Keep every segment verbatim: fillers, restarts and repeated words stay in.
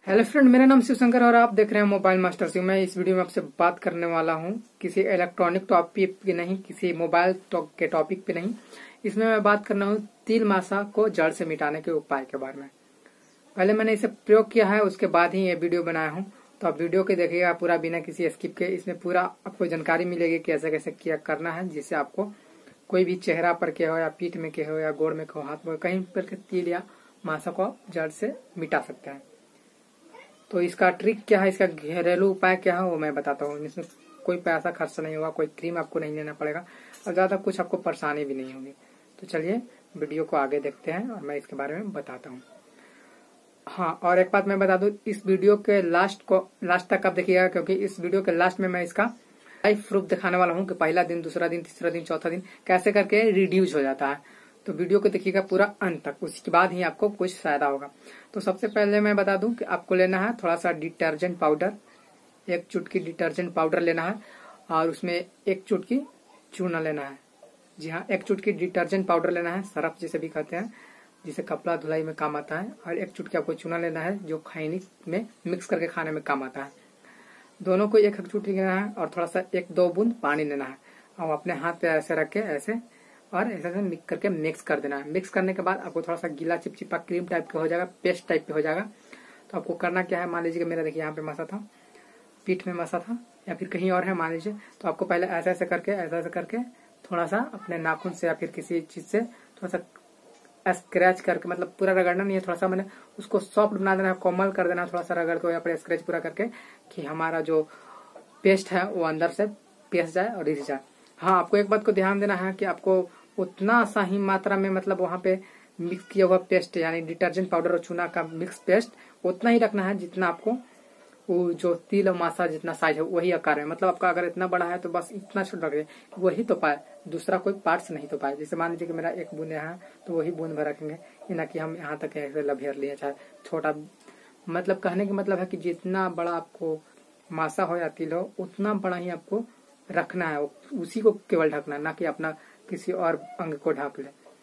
Hello friend, मेरा नाम शिवशंकर और आप देख रहे हैं मोबाइल मास्टर सिंह। मैं इस वीडियो में आपसे बात करने वाला हूं किसी इलेक्ट्रॉनिक टॉपिक पे नहीं, किसी मोबाइल के टॉपिक पे नहीं। इसमें मैं बात करना हूं तिल मासा को जड़ से मिटाने के उपाय के बारे में। पहले मैंने इसे प्रयोग किया है, उसके बाद ही ये वीडियो बनाया हूँ, तो आप वीडियो के देखिएगा पूरा बिना किसी स्किप के। इसमें पूरा आपको जानकारी मिलेगी कैसे कैसे किया करना है, जिससे आपको कोई भी चेहरा पर के हो या पीठ में के हो या गोड़ में के हो, हाथ में कहीं पर के तिल या मासा को आप जड़ से मिटा सकते हैं। तो इसका ट्रिक क्या है, इसका घरेलू उपाय क्या है, वो मैं बताता हूँ। इसमें कोई पैसा खर्च नहीं होगा, कोई क्रीम आपको नहीं लेना पड़ेगा और ज्यादा कुछ आपको परेशानी भी नहीं होगी। तो चलिए वीडियो को आगे देखते हैं और मैं इसके बारे में बताता हूँ। हाँ, और एक बात मैं बता दूं, इस वीडियो के लास्ट को लास्ट तक आप देखिएगा, क्योंकि इस वीडियो के लास्ट में मैं इसका लाइव प्रूफ दिखाने वाला हूँ कि पहला दिन, दूसरा दिन, तीसरा दिन, चौथा दिन कैसे करके रिड्यूस हो जाता है। तो वीडियो को देखिएगा पूरा अंत तक, उसके बाद ही आपको कुछ फायदा होगा। तो सबसे पहले मैं बता दूं कि आपको लेना है थोड़ा सा डिटर्जेंट पाउडर, एक चुटकी डिटर्जेंट पाउडर लेना है और उसमें एक चुटकी चूना लेना है। जी हाँ, एक चुटकी डिटर्जेंट पाउडर लेना है, सरफ जिसे भी कहते हैं, जिसे कपड़ा धुलाई में काम आता है। और एक चुटकी आपको चूना लेना है जो खैनी में मिक्स करके खाने में काम आता है। दोनों को एक एक चुटकी लेना है और थोड़ा सा एक दो बूंद पानी लेना है और अपने हाथ पे ऐसे रख के ऐसे और ऐसे ऐसे मिक्स करके मिक्स कर देना है। मिक्स करने के बाद आपको थोड़ा सा गीला चिपचिपा क्रीम टाइप का हो जाएगा, पेस्ट टाइप पे हो जाएगा। तो आपको करना क्या है, मान लीजिए कि मेरा देखिए यहाँ पे मसा था, पीठ में मसा था या फिर कहीं और है मान लीजिए, तो आपको पहले ऐसे ऐसे करके ऐसे ऐसे करके थोड़ा सा अपने नाखून से या फिर किसी चीज से थोड़ा सा स्क्रैच करके, मतलब पूरा रगड़ना नहीं है, थोड़ा सा मैंने उसको सॉफ्ट बना देना है, कोमल कर देना है, थोड़ा सा रगड़ के या फिर स्क्रैच पूरा करके, कि हमारा जो पेस्ट है वो अंदर से पेस्ट जाए और रिस जाए। हाँ, आपको एक बात को ध्यान देना है कि आपको उतना सा ही मात्रा में, मतलब वहां पे मिक्स किया हुआ पेस्ट यानी डिटर्जेंट पाउडर और चूना का मिक्स पेस्ट उतना ही रखना है जितना आपको वो जो तिल और मासा जितना साइज है वही आकार है। मतलब आपका अगर इतना बड़ा है तो बस इतना छोटा रखे, वही तो पाए, दूसरा कोई पार्ट्स नहीं तो पाए। जैसे मान लीजिए कि मेरा एक बूंद यहाँ है तो वही बूंद भर रखेंगे, ना कि हम यहाँ तक ऐसे लभेर लिए चाहे छोटा। मतलब कहने का मतलब है कि जितना बड़ा आपको मासा हो या तिल हो उतना बड़ा ही आपको रखना है, उसी को केवल ढकना है, ना कि अपना किसी और अंग को ढक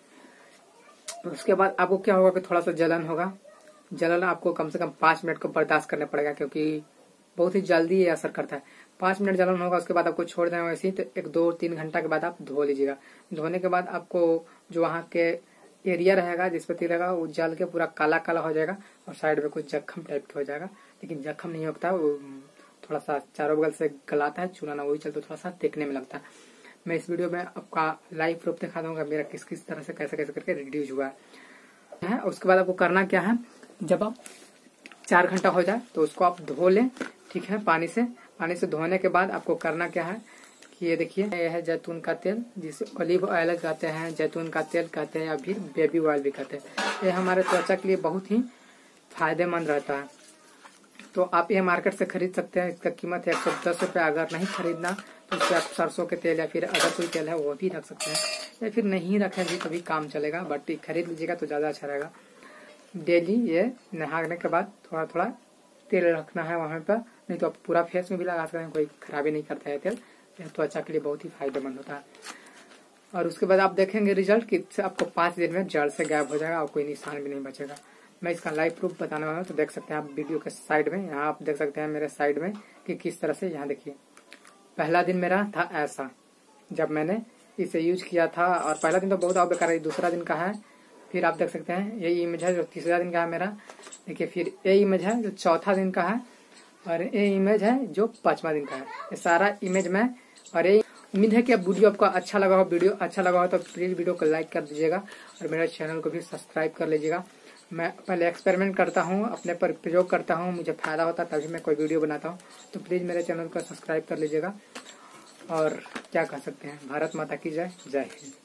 ले। उसके बाद आपको क्या होगा कि थोड़ा सा जलन होगा। जलन आपको कम से कम पांच मिनट को बर्दाश्त करना पड़ेगा, क्योंकि बहुत ही जल्दी ये असर करता है। पांच मिनट जलन होगा, उसके बाद आपको छोड़ देना वैसे ही। तो एक दो तीन घंटा के बाद आप धो लीजिएगा। धोने के बाद आपको जो वहाँ के एरिया रहेगा जिस पर तिल रहेगा वो जल के पूरा काला काला हो जाएगा और साइड में कुछ जख्म टाइप का हो जाएगा, लेकिन जख्म नहीं होता, वो थोड़ा सा चारों बगल से गलाता है चूना ना, वही चलते थोड़ा सा देखने में लगता है। मैं इस वीडियो में आपका लाइव प्रूफ दिखा दूंगा मेरा किस किस तरह से कैसे कैसे करके रिड्यूस हुआ है। उसके बाद आपको करना क्या है, जब आप चार घंटा हो जाए तो उसको आप धो लें, ठीक है, पानी से। पानी से धोने के बाद आपको करना क्या है कि ये देखिए, यह है जैतून का तेल, जिसे ऑलिव ऑयल कहते हैं, जैतून का तेल कहते हैं या फिर बेबी ऑयल भी कहते हैं। ये हमारे त्वचा के लिए बहुत ही फायदेमंद रहता है। तो आप ये मार्केट से खरीद सकते हैं। इसका कीमत है एक सौ दस रुपये। अगर नहीं खरीदना तो उससे आप सरसों के तेल या फिर अगर कोई तेल है वो भी रख सकते हैं, या फिर नहीं रखें भी तभी काम चलेगा, बट खरीद लीजिएगा तो ज़्यादा अच्छा रहेगा। डेली ये नहाने के बाद थोड़ा थोड़ा तेल रखना है वहाँ पर, नहीं तो आप पूरा फेस में भी लगा सकते हैं, कोई खराबी नहीं करता है तेल। यह त्वचा के लिए बहुत ही फायदेमंद होता है। और उसके बाद आप देखेंगे रिजल्ट कि आपको पाँच दिन में जड़ से गायब हो जाएगा और कोई निशान भी नहीं बचेगा। मैं इसका लाइव प्रूफ बताने वाला हूँ, तो देख सकते हैं आप वीडियो के साइड में, यहाँ आप देख सकते हैं मेरे साइड में कि किस तरह से। यहाँ देखिए, पहला दिन मेरा था ऐसा जब मैंने इसे यूज किया था, और पहला दिन तो बहुत आप बेकार है। दूसरा दिन का है, फिर आप देख सकते हैं ये इमेज है जो तीसरा दिन का है मेरा, देखिए। फिर ये इमेज है जो चौथा दिन का है, और ये इमेज है जो पांचवा दिन का है। ये सारा इमेज में, और ये उम्मीद है कि अब वीडियो आपको अच्छा लगा हो। वीडियो अच्छा लगा हो तो प्लीज वीडियो को लाइक कर दीजिएगा और मेरे चैनल को भी सब्सक्राइब कर लीजिएगा। मैं पहले एक्सपेरिमेंट करता हूँ, अपने पर प्रयोग करता हूँ, मुझे फायदा होता है तभी मैं कोई वीडियो बनाता हूँ। तो प्लीज मेरे चैनल को सब्सक्राइब कर लीजिएगा। और क्या कह सकते हैं, भारत माता की जय, जय हिंद।